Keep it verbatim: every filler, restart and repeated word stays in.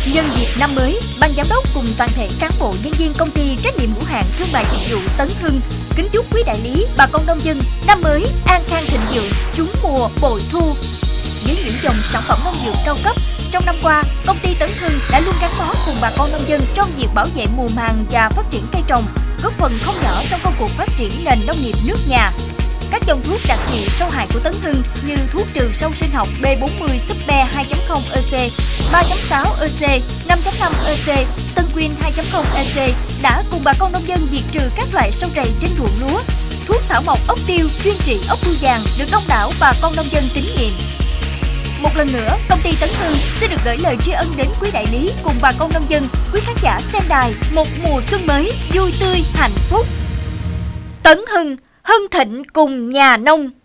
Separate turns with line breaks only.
Nhân dịp năm mới, ban giám đốc cùng toàn thể cán bộ nhân viên công ty trách nhiệm hữu hạn thương mại dịch vụ Tấn Hưng kính chúc quý đại lý, bà con nông dân năm mới an khang thịnh vượng, trúng mùa bội thu. Với những dòng sản phẩm nông dược cao cấp, trong năm qua, công ty Tấn Hưng đã luôn gắn bó cùng bà con nông dân trong việc bảo vệ mùa màng và phát triển cây trồng, góp phần không nhỏ trong công cuộc phát triển nền nông nghiệp nước nhà. Các dòng thuốc đặc trị sâu hại của Tấn Hưng như thuốc trừ sâu sinh học B bốn mươi Super hai chấm không E C, ba chấm sáu E C, năm chấm năm E C, Tân Quyên hai chấm không E C đã cùng bà con nông dân diệt trừ các loại sâu rầy trên ruộng lúa. Thuốc thảo mộc ốc tiêu chuyên trị ốc bươu vàng được đông đảo bà con nông dân tín nhiệm. Một lần nữa, công ty Tấn Hưng xin được gửi lời tri ân đến quý đại lý cùng bà con nông dân, quý khán giả xem đài một mùa xuân mới vui tươi hạnh phúc. Tấn Hưng, hưng thịnh cùng nhà nông.